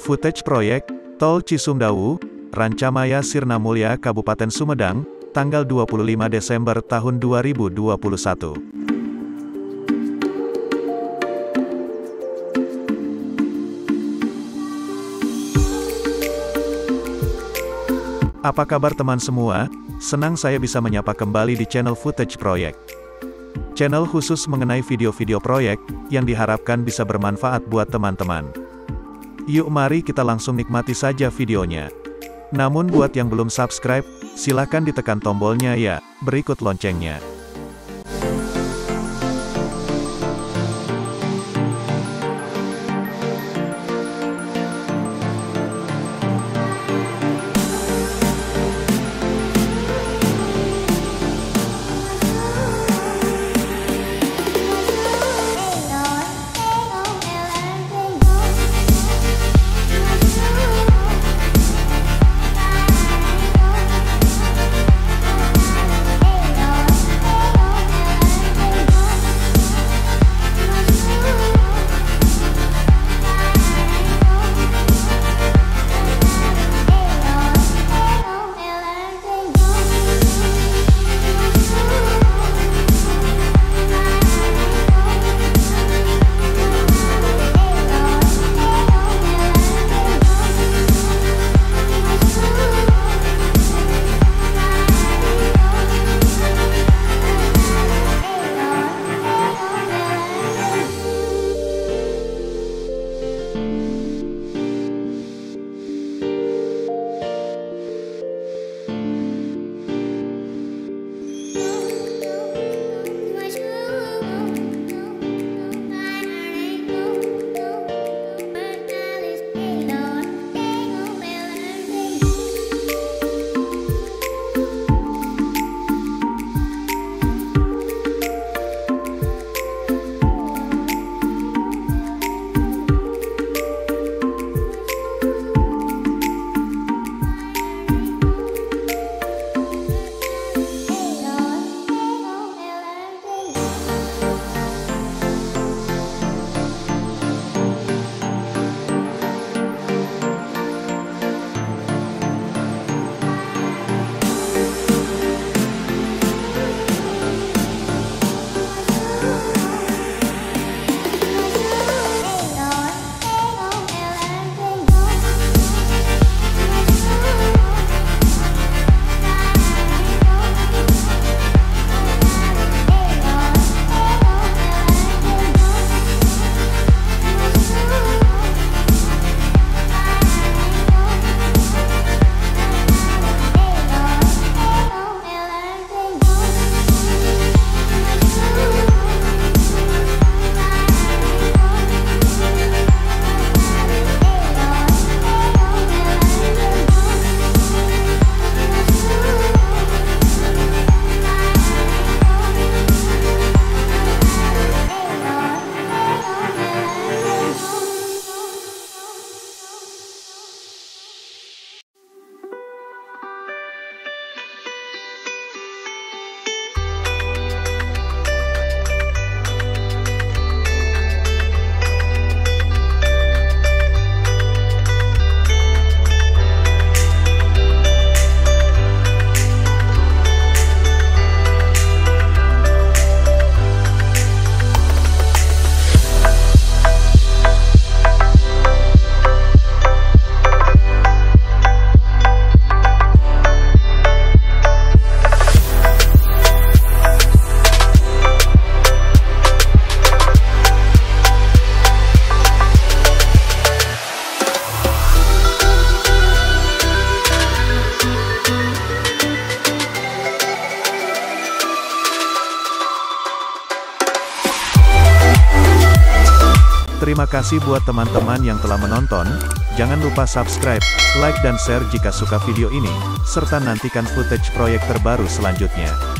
Footage proyek Tol Cisumdawu, Rancamaya Sirna Mulya Kabupaten Sumedang, tanggal 25 Desember tahun 2021. Apa kabar teman semua? Senang saya bisa menyapa kembali di channel Footage Proyek. Channel khusus mengenai video-video proyek, yang diharapkan bisa bermanfaat buat teman-teman. Yuk mari kita langsung nikmati saja videonya. Namun buat yang belum subscribe, silahkan ditekan tombolnya ya, berikut loncengnya. Terima kasih buat teman-teman yang telah menonton, jangan lupa subscribe, like dan share jika suka video ini, serta nantikan footage proyek terbaru selanjutnya.